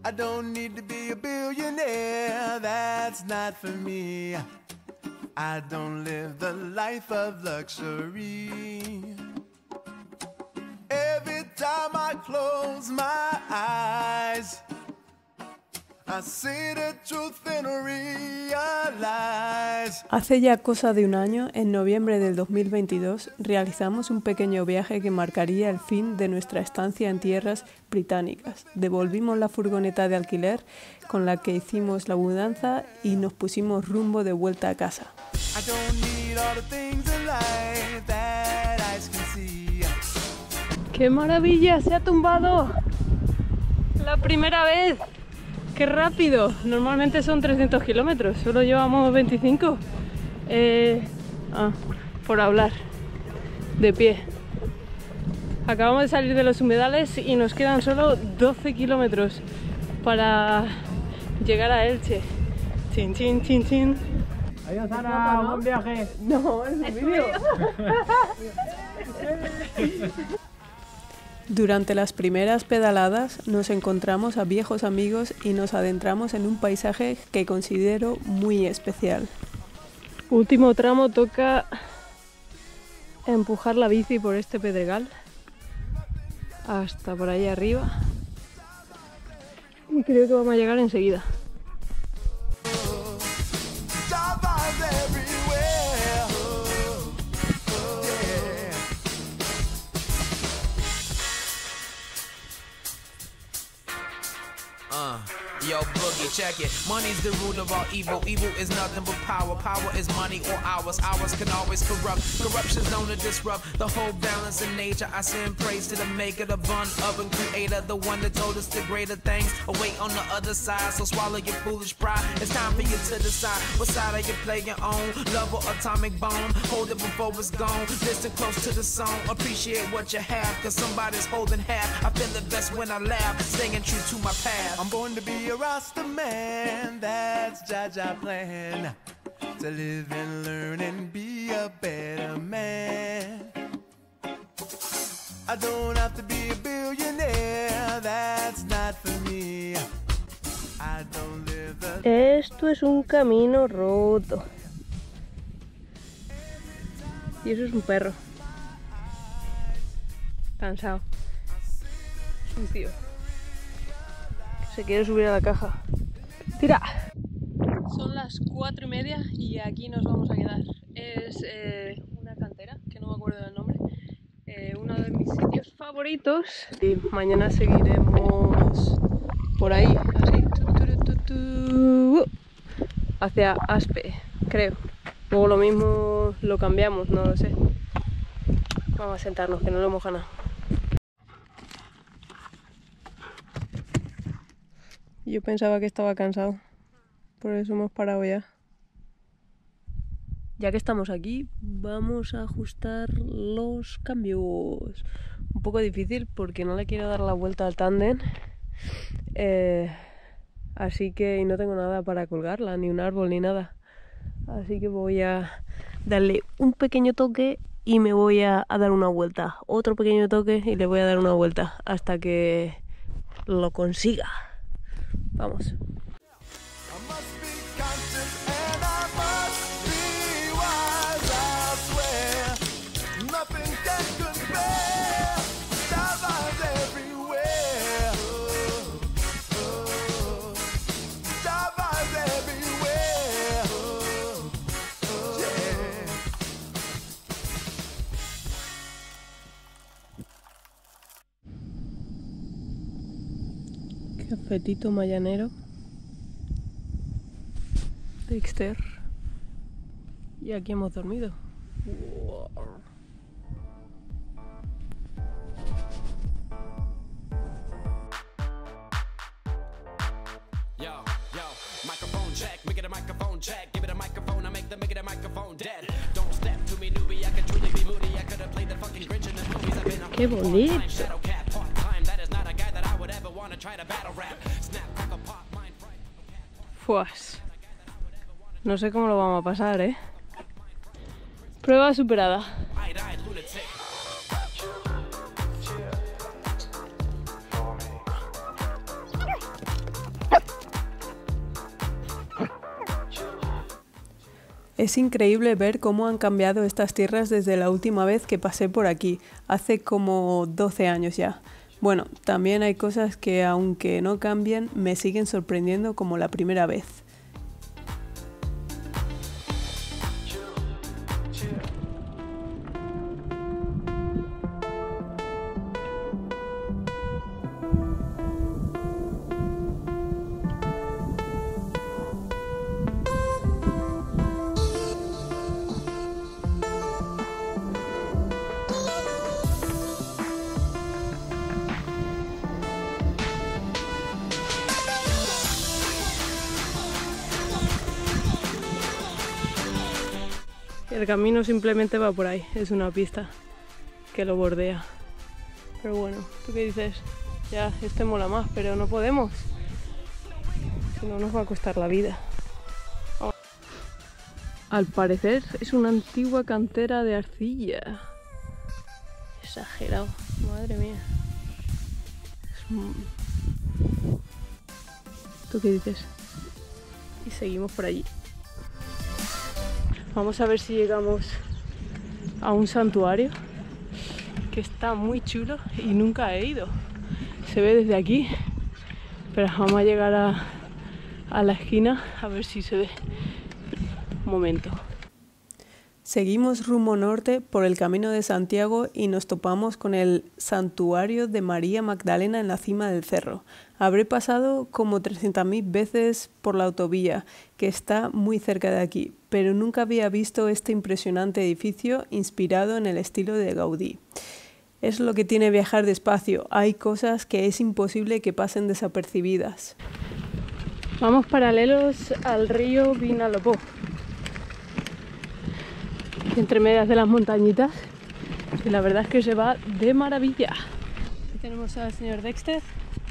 I don't need to be a billionaire, that's not for me. I don't live the life of luxury. Every time I close my eyes, I see the truth and realize. Hace ya cosa de un año, en noviembre del 2022, realizamos un pequeño viaje que marcaría el fin de nuestra estancia en tierras británicas. Devolvimos la furgoneta de alquiler con la que hicimos la mudanza y nos pusimos rumbo de vuelta a casa. ¡Qué maravilla! ¡Se ha tumbado! ¡La primera vez! ¡Qué rápido! Normalmente son 300 kilómetros, solo llevamos 25. Por hablar. De pie. Acabamos de salir de los humedales y nos quedan solo 12 kilómetros para llegar a Elche. Chin, chin, chin, chin. Adiós, Ana, buen viaje. No, es un vídeo. Durante las primeras pedaladas nos encontramos a viejos amigos y nos adentramos en un paisaje que considero muy especial. Último tramo, toca empujar la bici por este pedregal hasta por ahí arriba y creo que vamos a llegar enseguida. Yo, boogie, check it. Money's the root of all evil. Evil is nothing but power. Power is money or ours. Ours can always corrupt. Corruption's known to disrupt the whole balance in nature. I send praise to the maker, the one of and creator, the one that told us the greater things await on the other side. So swallow your foolish pride. It's time for you to decide what side are you playing on. Love or atomic bomb. Hold it before it's gone. Listen close to the song. Appreciate what you have, cause somebody's holding half. I feel the best when I laugh, staying true to my path. I'm born to be a Rasta man, that's Jaja plan. To live and learn and be a better man. I don't have to be a billionaire, that's not for me. I don't live the... Esto es un camino roto. Y eso es un perro. Cansado. Sucio. Se quiere subir a la caja. ¡Tira! Son las 4:30 y aquí nos vamos a quedar. Es una cantera, que no me acuerdo del nombre. Uno de mis sitios favoritos. Y mañana seguiremos por ahí, así. Hacia Aspe, creo. Luego lo mismo lo cambiamos, no lo sé. Vamos a sentarnos, que no lo moja nada. Yo pensaba que estaba cansado, por eso hemos parado ya. Ya que estamos aquí, vamos a ajustar los cambios. Un poco difícil porque no le quiero dar la vuelta al tándem. Así que no tengo nada para colgarla, ni un árbol ni nada. Así que voy a darle un pequeño toque y me voy a dar una vuelta. Otro pequeño toque y le voy a dar una vuelta hasta que lo consiga. Vamos. Cafetito mañanero Dexter. Y aquí hemos dormido. Wow. Microphone check, make it a microphone check. Give it a microphone, I make it a microphone dead. Don't step to me, newbie, I could truly be moody. I could have played the fucking Grinch in the movies. I've been a Qué bonito. Pues no sé cómo lo vamos a pasar, ¿eh? Prueba superada. Es increíble ver cómo han cambiado estas tierras desde la última vez que pasé por aquí, hace como 12 años ya. Bueno, también hay cosas que aunque no cambien, me siguen sorprendiendo como la primera vez. El camino simplemente va por ahí, es una pista que lo bordea. Pero bueno, ¿tú qué dices? Ya, este mola más, pero no podemos. Si no, nos va a costar la vida. Al parecer es una antigua cantera de arcilla. Exagerado, madre mía. ¿Tú qué dices? Y seguimos por allí. Vamos a ver si llegamos a un santuario que está muy chulo y nunca he ido. Se ve desde aquí, pero vamos a llegar a la esquina a ver si se ve. Un momento. Seguimos rumbo norte por el Camino de Santiago y nos topamos con el Santuario de María Magdalena en la cima del cerro. Habré pasado como 300.000 veces por la autovía, que está muy cerca de aquí, pero nunca había visto este impresionante edificio inspirado en el estilo de Gaudí. Es lo que tiene viajar despacio, hay cosas que es imposible que pasen desapercibidas. Vamos paralelos al río Vinalopó, entre medias de las montañitas, y la verdad es que se va de maravilla. Aquí tenemos al señor Dexter.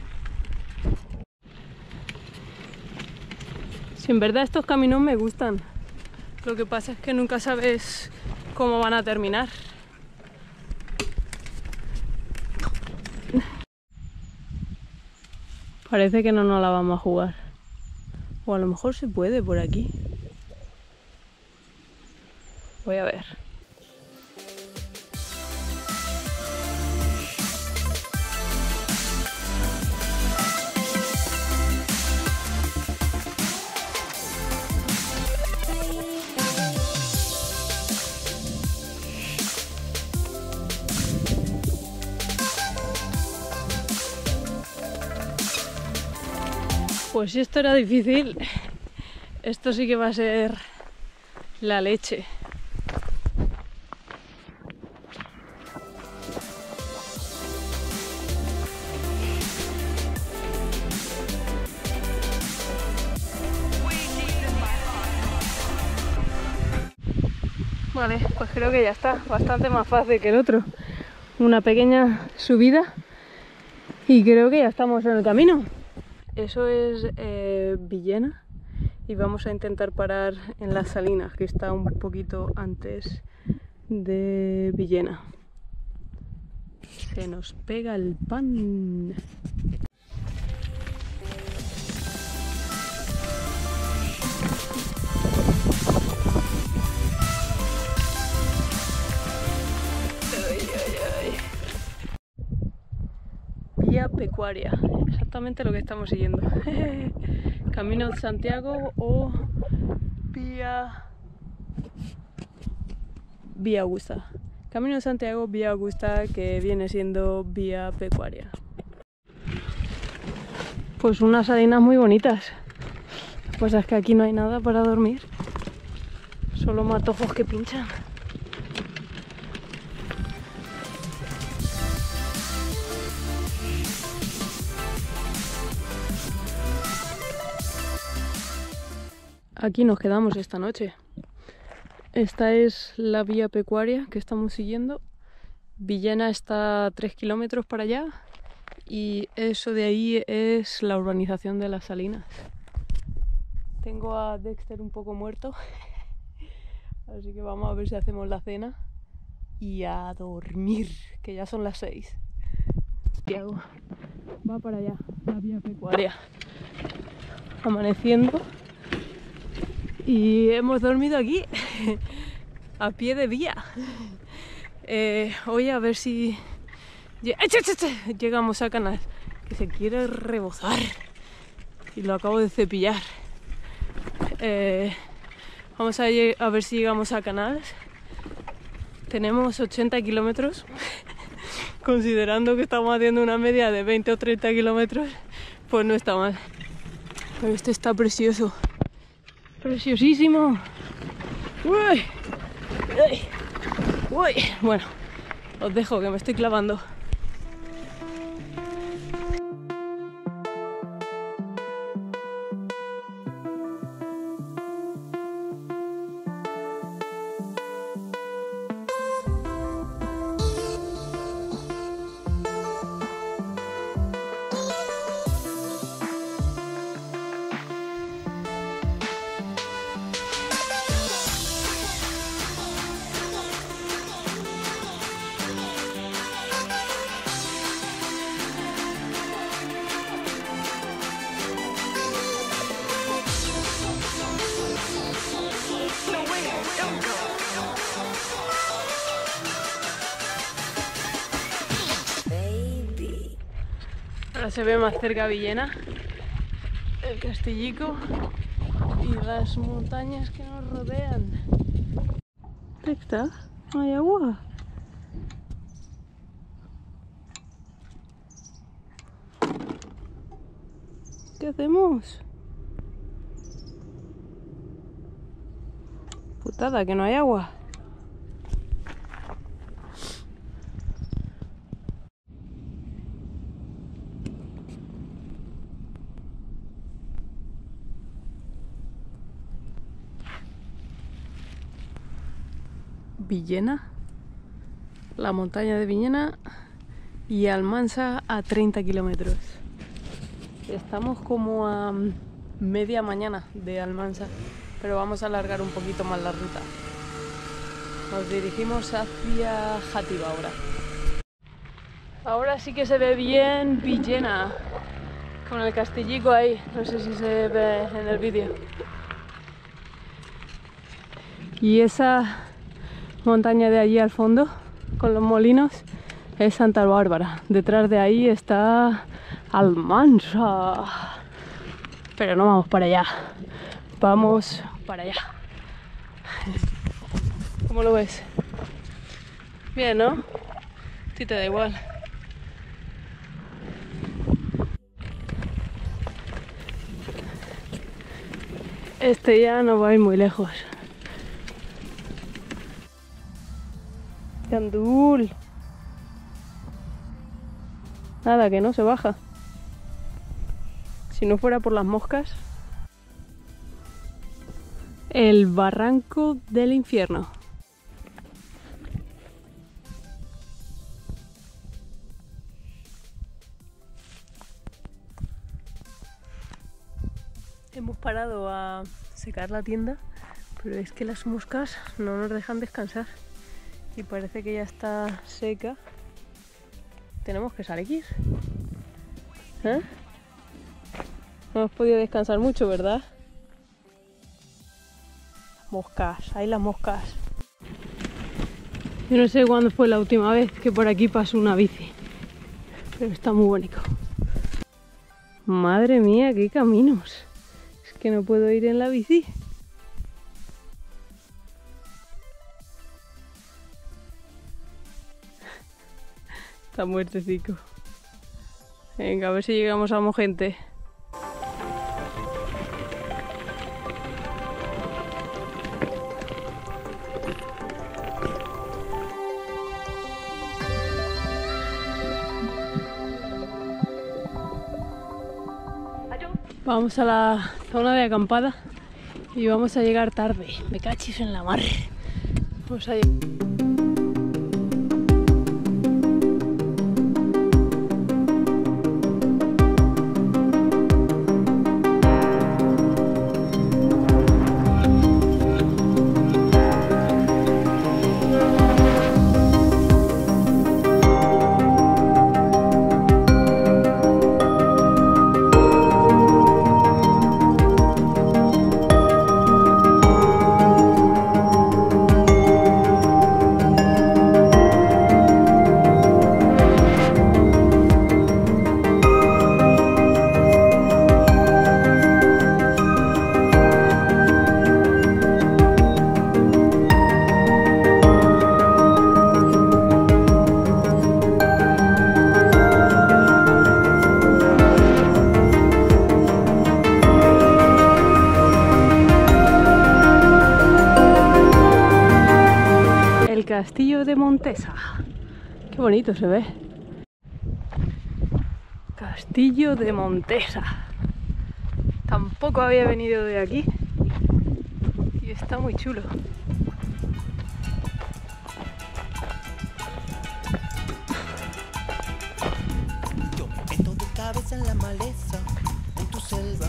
Si en verdad estos caminos me gustan, lo que pasa es que nunca sabes cómo van a terminar. Parece que no nos la vamos a jugar, o a lo mejor se puede por aquí. Voy a ver. Pues si esto era difícil, esto sí que va a ser la leche. Vale, pues creo que ya está, bastante más fácil que el otro. Una pequeña subida y creo que ya estamos en el camino. Eso es Villena y vamos a intentar parar en Las Salinas, que está un poquito antes de Villena. Se nos pega el pan. Vía Pecuaria, exactamente lo que estamos siguiendo. Camino de Santiago o Vía Augusta. Camino de Santiago, Vía Augusta, que viene siendo Vía Pecuaria. Pues unas salinas muy bonitas. Pues es que aquí no hay nada para dormir, solo matojos que pinchan. Aquí nos quedamos esta noche. Esta es la vía pecuaria que estamos siguiendo. Villena está a 3 kilómetros para allá y eso de ahí es la urbanización de Las Salinas. Tengo a Dexter un poco muerto, así que vamos a ver si hacemos la cena y a dormir, que ya son las 6. Santiago va para allá, la vía pecuaria. Amaneciendo Y hemos dormido aquí, a pie de vía. Hoy a ver si llegamos a Canals, que se quiere rebozar. Y lo acabo de cepillar. Vamos a ver si llegamos a Canals. Tenemos 80 kilómetros. Considerando que estamos haciendo una media de 20 o 30 kilómetros, pues no está mal. Pero este está precioso. Preciosísimo. Uy. Uy. Uy. Bueno, os dejo que me estoy clavando. Ahora se ve más cerca Villena, el Castillico y las montañas que nos rodean. ¿Qué está? ¿Hay agua? ¿Qué hacemos? Putada, que no hay agua. Villena, la montaña de Villena y Almansa a 30 kilómetros. Estamos como a media mañana de Almansa, pero vamos a alargar un poquito más la ruta. Nos dirigimos hacia Játiva ahora. Ahora sí que se ve bien Villena, con el castillico ahí, no sé si se ve en el vídeo. Y esa montaña de allí al fondo, con los molinos, es Santa Bárbara. Detrás de ahí está Almansa. Pero no vamos para allá, vamos para allá. ¿Cómo lo ves? Bien, ¿no? A ti te da igual. Este ya no va a ir muy lejos. Gandul. Nada, que no se baja. Si no fuera por las moscas. El barranco del infierno. Hemos parado a secar la tienda, pero es que las moscas no nos dejan descansar. Y parece que ya está seca. Tenemos que salir. ¿Eh? No hemos podido descansar mucho, ¿verdad? Moscas, ahí las moscas. Yo no sé cuándo fue la última vez que por aquí pasó una bici, pero está muy bonito. Madre mía, qué caminos. Es que no puedo ir en la bici. Está muertecico. Venga, a ver si llegamos a Mogente. Vamos a la zona de acampada y vamos a llegar tarde. Me cachis en la mar. Vamos a llegar. Castillo de Montesa. Qué bonito se ve. Castillo de Montesa. Tampoco había venido de aquí. Y está muy chulo. Yo me meto de cabeza en la maleza, en tu selva.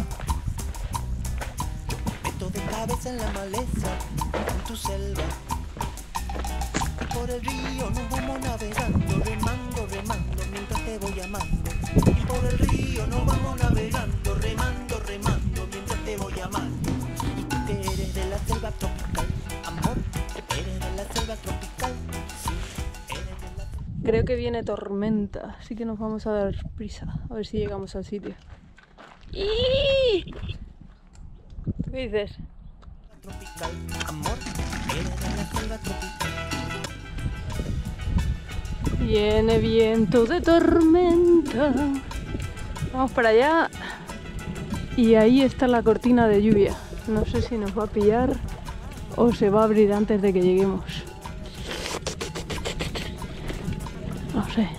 Yo me meto de cabeza en la maleza, en tu selva. Por el río nos vamos navegando, remando, remando, mientras te voy amando. Y por el río nos vamos navegando, remando, remando, mientras te voy amando. Y tú que eres de la selva tropical, amor, eres de la selva tropical, sí, eres de la... Creo que viene tormenta, así que nos vamos a dar prisa, a ver si llegamos al sitio. ¡Y! ¿Qué dices? tropical, amor, eres de la selva tropical. Viene viento de tormenta. Vamos para allá. Y ahí está la cortina de lluvia. No sé si nos va a pillar o se va a abrir antes de que lleguemos. No sé.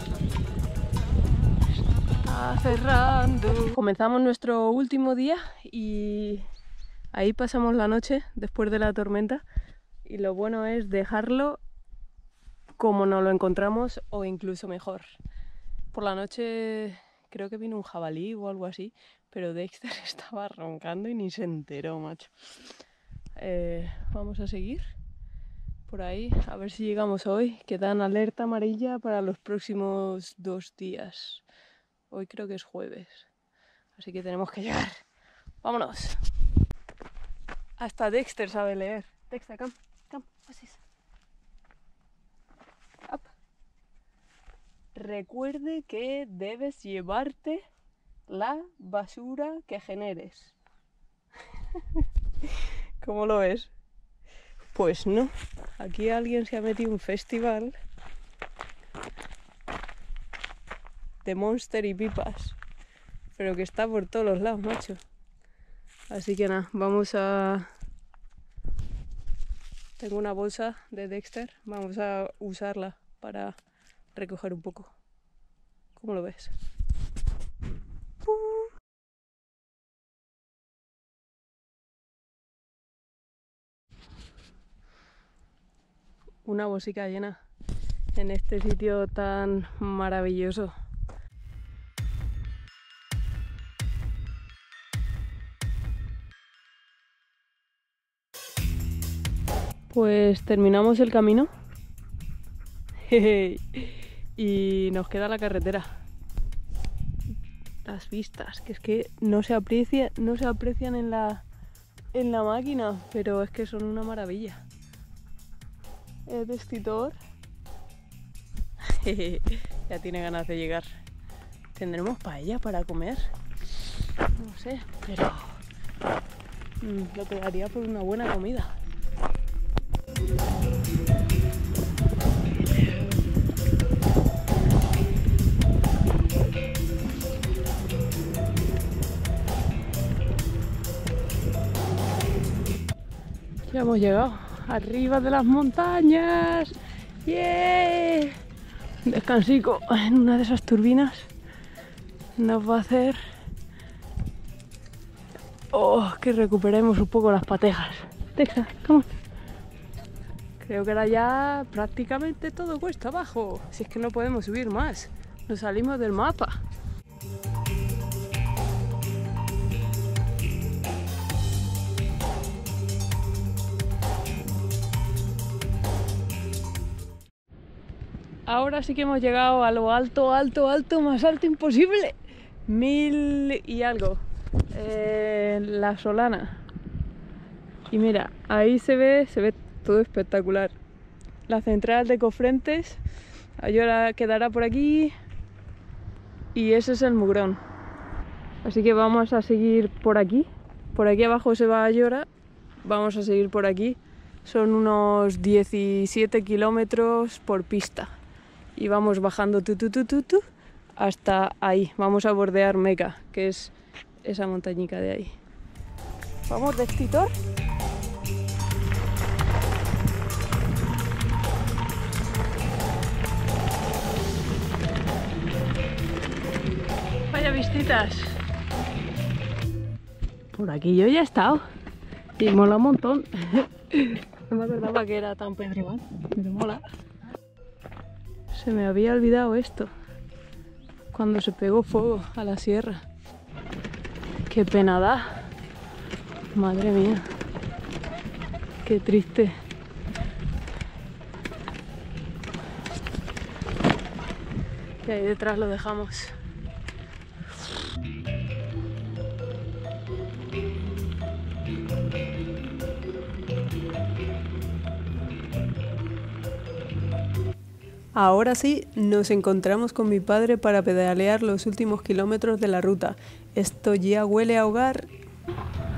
Está cerrando. Comenzamos nuestro último día y ahí pasamos la noche después de la tormenta. Y lo bueno es dejarlo como nos lo encontramos o incluso mejor. Por la noche creo que vino un jabalí o algo así, pero Dexter estaba roncando y ni se enteró, macho. Vamos a seguir por ahí, a ver si llegamos hoy. Quedan alerta amarilla para los próximos 2 días. Hoy creo que es jueves, así que tenemos que llegar. ¡Vámonos! Hasta Dexter sabe leer. Dexter, come, what's this? Up. Recuerde que debes llevarte la basura que generes. ¿Cómo lo ves? Pues no. Aquí alguien se ha metido un festival de Monster y pipas, pero que está por todos los lados, macho. Así que nada, vamos a... Tengo una bolsa de Dexter, vamos a usarla para recoger un poco. ¿Cómo lo ves? Una bolsica llena en este sitio tan maravilloso. Pues terminamos el camino y nos queda la carretera. Las vistas, que es que no se aprecian en la máquina, pero es que son una maravilla. El vestidor ya tiene ganas de llegar. ¿Tendremos paella para comer? No sé, pero lo pegaría por una buena comida. Ya hemos llegado arriba de las montañas. ¡Yeah! Un descansico en una de esas turbinas nos va a hacer que recuperemos un poco las patejas. Texa, ¿cómo? Creo que ahora ya prácticamente todo cuesta abajo. Si es que no podemos subir más. Nos salimos del mapa. Ahora sí que hemos llegado a lo alto, más alto imposible. 1000 y algo. La Solana. Y mira, ahí se ve todo espectacular. La central de Cofrentes, Ayora quedará por aquí y ese es el Mugrón. Así que vamos a seguir por aquí. Por aquí abajo se va Ayora, vamos a seguir por aquí. Son unos 17 kilómetros por pista y vamos bajando hasta ahí. Vamos a bordear Meca, que es esa montañica de ahí. Vamos Dextitor. Vaya vistitas. Por aquí yo ya he estado. Y mola un montón. No me acordaba que era tan pedregal, pero mola. Se me había olvidado esto. Cuando se pegó fuego a la sierra. Qué pena da. Madre mía. Qué triste. Y ahí detrás lo dejamos. Ahora sí, nos encontramos con mi padre para pedalear los últimos kilómetros de la ruta. Esto ya huele a hogar.